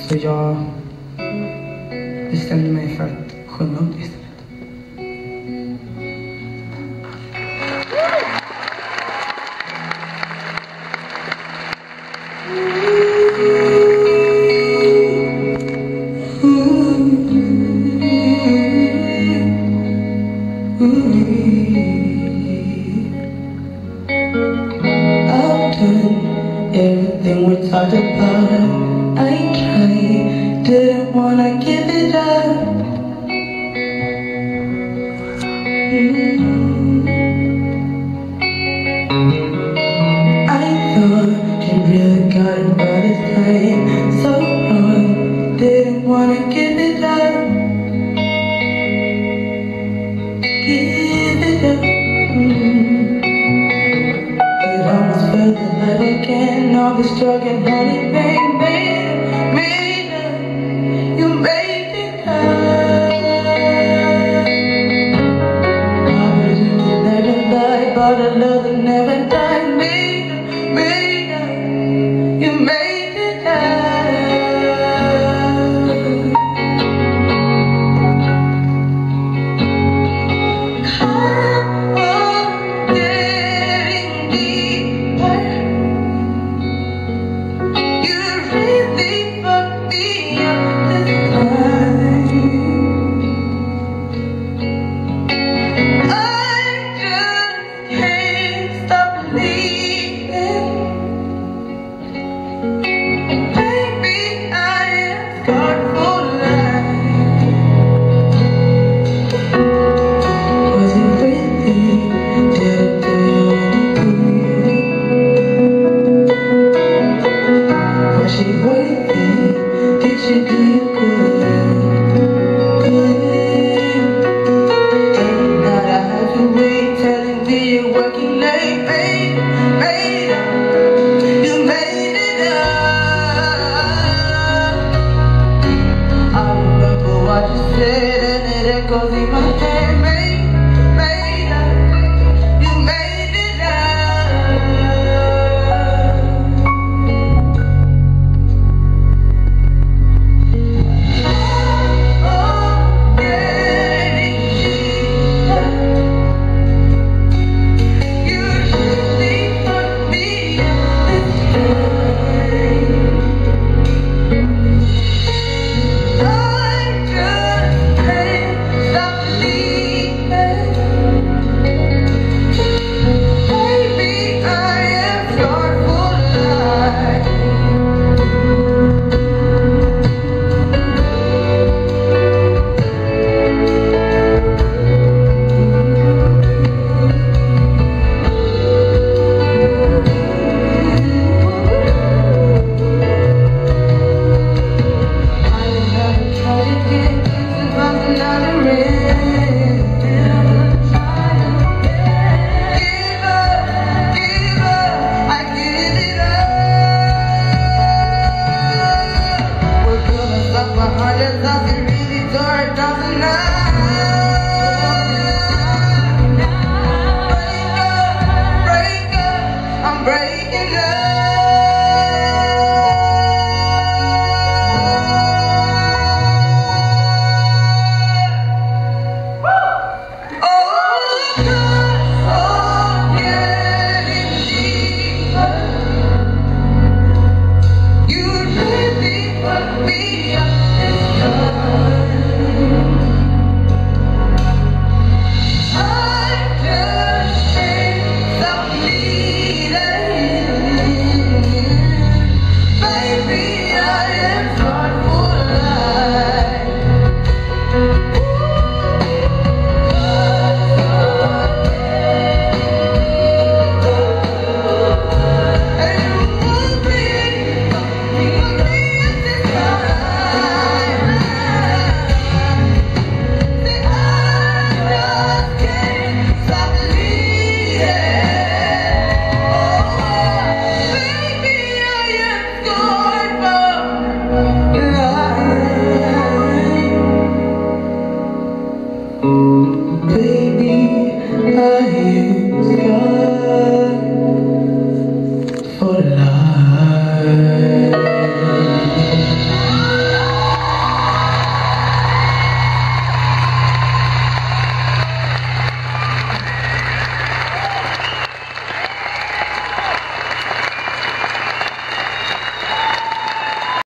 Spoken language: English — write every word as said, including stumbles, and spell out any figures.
Så jag bestämde mig för att sjunga om det istället. I've done everything we talked about. I tried, didn't wanna give it up. mm. I thought you really got it by this time. So wrong, didn't wanna give it up. Give it up. mm. It almost felt like again, all this drug and honey pain.